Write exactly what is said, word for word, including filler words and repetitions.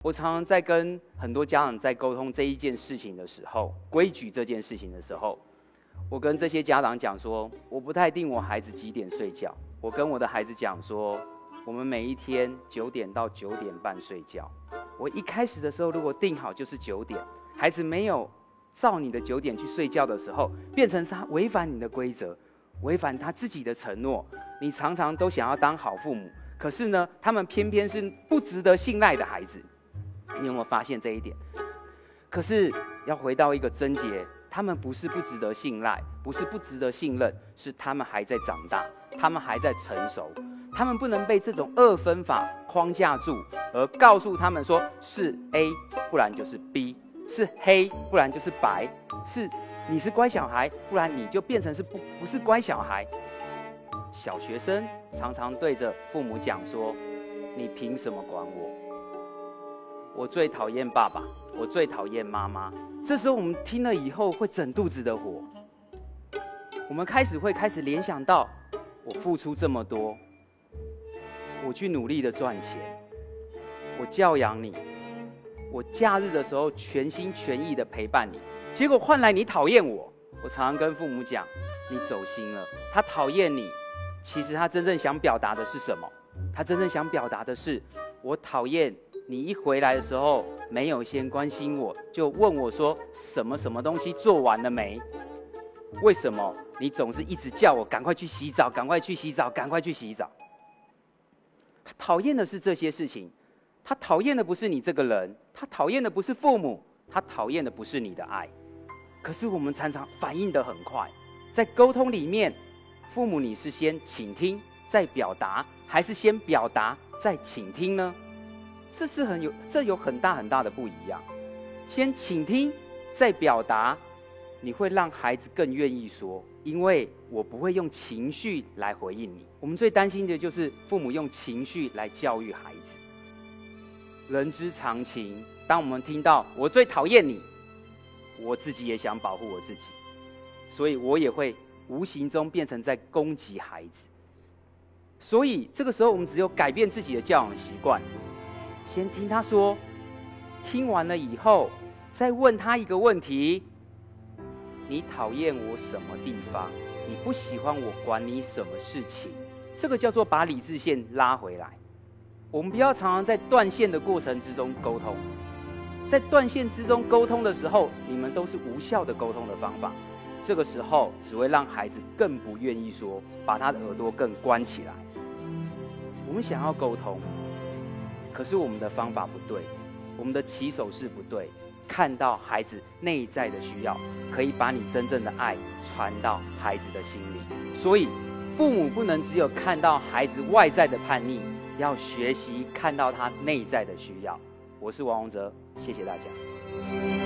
我常常在跟很多家长在沟通这一件事情的时候，规矩这件事情的时候，我跟这些家长讲说，我不太定我孩子几点睡觉。我跟我的孩子讲说，我们每一天九点到九点半睡觉。我一开始的时候，如果定好就是九点，孩子没有照你的九点去睡觉的时候，变成是他违反你的规则，违反他自己的承诺。你常常都想要当好父母，可是呢，他们偏偏是不值得信赖的孩子。你有没有发现这一点？可是要回到一个症结，他们不是不值得信赖，不是不值得信任，是他们还在长大，他们还在成熟，他们不能被这种二分法框架住，而告诉他们说是 A， 不然就是 B， 是黑，不然就是白，是你是乖小孩，不然你就变成是不不是乖小孩。小学生常常对着父母讲说：“你凭什么管我？我最讨厌爸爸，我最讨厌妈妈。”这时候我们听了以后会整肚子的火，我们开始会开始联想到，我付出这么多，我去努力的赚钱，我教养你，我假日的时候全心全意的陪伴你，结果换来你讨厌我。我常常跟父母讲，你走心了，他讨厌你，其实他真正想表达的是什么？他真正想表达的是，我讨厌你一回来的时候没有先关心我，就问我说什么什么东西做完了没？为什么你总是一直叫我赶快去洗澡，赶快去洗澡，赶快去洗澡？他讨厌的是这些事情，他讨厌的不是你这个人，他讨厌的不是父母，他讨厌的不是你的爱。可是我们常常反应得很快，在沟通里面，父母你是先倾听再表达，还是先表达再倾听呢？这是很有，这有很大很大的不一样。先倾听再表达，你会让孩子更愿意说，因为我不会用情绪来回应你。我们最担心的就是父母用情绪来教育孩子。人之常情，当我们听到我最讨厌你，我自己也想保护我自己，所以我也会无形中变成在攻击孩子。所以这个时候，我们只有改变自己的教养习惯，先听他说，听完了以后，再问他一个问题：你讨厌我什么地方？你不喜欢我管你什么事情？这个叫做把理智线拉回来。我们不要常常在断线的过程之中沟通，在断线之中沟通的时候，你们都是无效的沟通的方法。这个时候只会让孩子更不愿意说，把他的耳朵更关起来。我们想要沟通，可是我们的方法不对，我们的起手式不对。看到孩子内在的需要，可以把你真正的爱传到孩子的心里。所以，父母不能只有看到孩子外在的叛逆，要学习看到他内在的需要。我是王洪哲，谢谢大家。